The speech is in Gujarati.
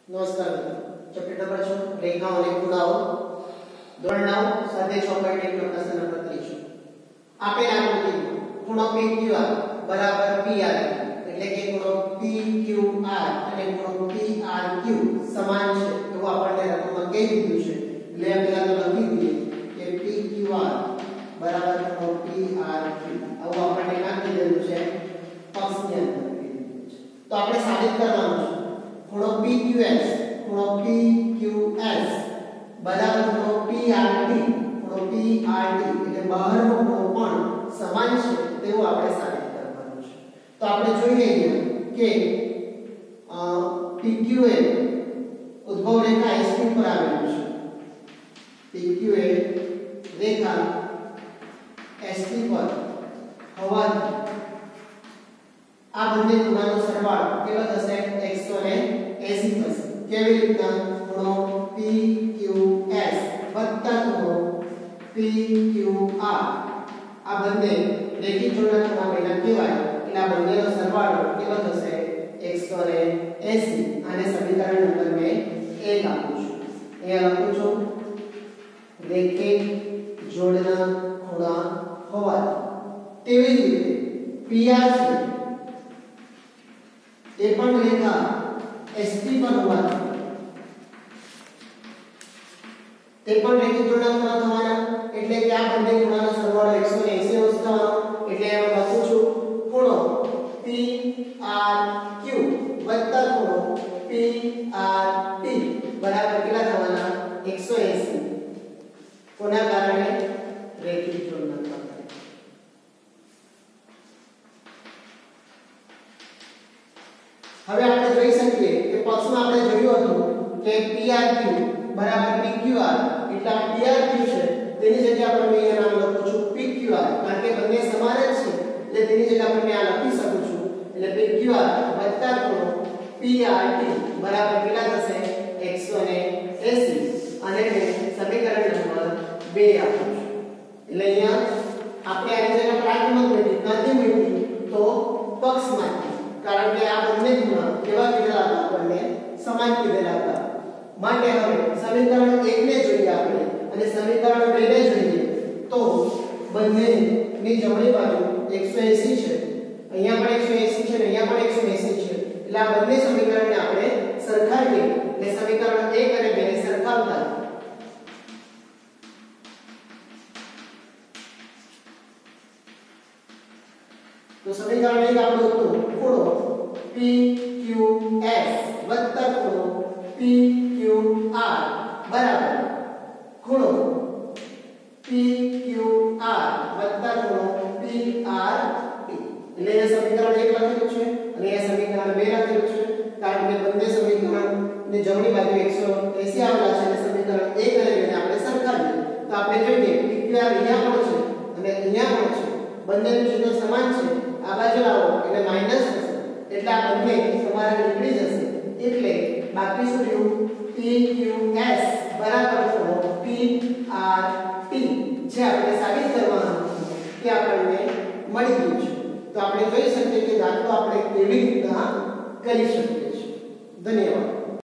नमस्कार चैप्टर नंबर 6 रेखाओं અને ખૂણાઓ ધોરણ 9 સ્વાધ્યાય 6.1 નો પ્રશ્ન નંબર 30 આપેલ આકૃતિ ખૂણો PQR બરાબર PR એટલે કે ખૂણો PQR અને ખૂણો PRQ સમાન છે તો આપણને રકમમાં કહી દીધું છે એટલે પહેલા તો લખી દઈએ કે PQR બરાબર ખૂણો PRQ આવું આપણને નાખી દેવું છે પક્ષની અંદર તો આપણે સાબિત કરવાનું છે ખૂણો PQS બરાબર ખૂણો PRT એટલે બહારનો ખૂણો પણ સમાન છે તેવું આપણે સાબિત કરવાનું છે તો આપણે જોઈએ કે PQA ઉદ્ભવ રેખા ST પર આવેલું છે PQA રેખા ST પર હોવાથી આ બંને ખૂણાનો સરવાળો કેટલો થશે 180 થશે કેવી રીતના ખૂણો PQS વત્તા ખૂણો PQR આ બંને રેખીય જોડના ખૂણા બન્યા કહેવાય એટલે આ બંનેનો સરવાળો કેટલો થશે 180 આને સમીકરણ નંબર મેં 1 આપું છું અહીંયા લખું છું રેખીય જોડના ખૂણા હોવાથી તેવી જ રીતે PR છે એ પણ રેખા ST પર હોવાથી તે પણ રેખીય જોડના ખૂણા થવાના એટલે કે આ બંને ખૂણાનો સરવાળો 180 અંશ થવાનો એટલે હું લખું છું ખૂણો PRQ વત્તા ખૂણો PRT બરાબર કેટલા થવાના 180 કોના કારણે રેખીય જોડના કારણે હવે આપણે જોઈ શકીએ કે પક્ષમાં આપણે જોયું હતું કે PRQ બરાબર PQR એટલે આ PRQ છે તેની જગ્યાએ આપણે અહીંયા નામ લખું છું PQR કારણ કે બંને સમાન જ છે એટલે તેની જગ્યાએ આપણે આ લખી શકું છું એટલે PQR વત્તા ખૂણો PRT બરાબર કેટલા થશે 180 અને સમીકરણ નંબર 2 આપું છું એટલે અહીંયા આપણે આની જગ્યાએ પ્રાથમિક મેળવી ક્યાંથી મેળવી તો પક્ષમાંથી કારણ કે આ બંને ખૂણા કેવા કીધેલા હતા આપણને સમાન કીધેલા હતા માટે હવે સમીકરણ 1 ને જોઈએ આપણે અને સમીકરણ 2 ને જોઈએ તો બંનેની જમણી બાજુ 180 છે અહીંયા પણ 180 છે અને અહીંયા પણ 180 છે એટલે આ બંને સમીકરણને આપણે સરખાવીએ એટલે સમીકરણ 1 અને 2 ને સરખાવતા તો સમીકરણ 1 આપણું હતું ખૂણો PQS વત્તા ખૂણો PQR બરાબર ખૂણો PQR વત્તા ખૂણો PRT એટલે એ સમીકરણ 1 લખેલું છે અને એ સમીકરણ 2 લખેલું છે કારણ કે બંને સમીકરણની જમણી બાજુ 180 આવેલા છે એટલે સમીકરણ 1 અને 2 ને આપણે સરખાવીએ તો આપણે જોઈએ PQR અહીંયા પણ છે અને અહીંયા પણ છે બંનેનું ચિહ્ન સમાન છે આ બાજુ આવો એટલે માઈનસ થશે એટલે આ બંને તમારે નીકળી જશે એટલે બાકી શું રહ્યું PQS બરાબર ખૂણો PRT જે આપણે સાબિત કરવાનું કે આપણને મળી ગયું છે તો આપણે જોઈ શકીએ કે દાખલો આપણે કેવી રીતના કરી શકીએ છીએ ધન્યવાદ